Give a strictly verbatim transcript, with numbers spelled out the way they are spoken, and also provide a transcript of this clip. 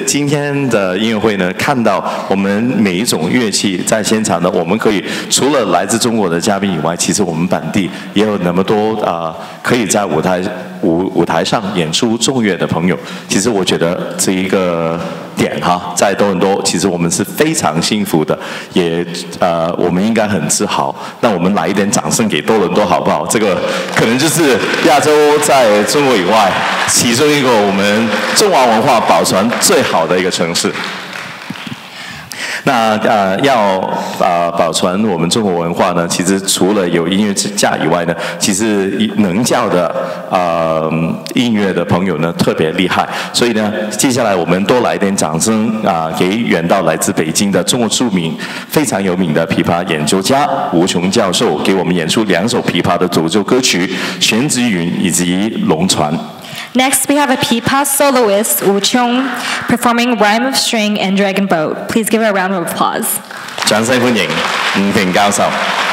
今天的音乐会呢，看到我们每一种乐器在现场呢，我们可以除了来自中国的嘉宾以外，其实我们本地也有那么多啊、呃，可以在舞台舞舞台上演出重乐的朋友。其实我觉得这一个点哈，在多伦多，其实我们是非常幸福的，也呃，我们应该很自豪。那我们来一点掌声给多伦多好不好？这个可能就是亚洲在中国以外，其中一个我们中华文化保存最好的一个城市。那呃要呃保存我们中国文化呢，其实除了有音乐家以外呢，其实能教的呃音乐的朋友呢特别厉害，所以呢，接下来我们多来点掌声啊、呃，给远道来自北京的中国著名非常有名的琵琶演奏家吴琼教授，给我们演出两首琵琶的独奏歌曲《玄之云》以及《龙船》。 Next, we have a pipa soloist, Wu Qiong, performing Rhyme of String and Dragon Boat. Please give her a round of applause. 掌聲歡迎吳平教授。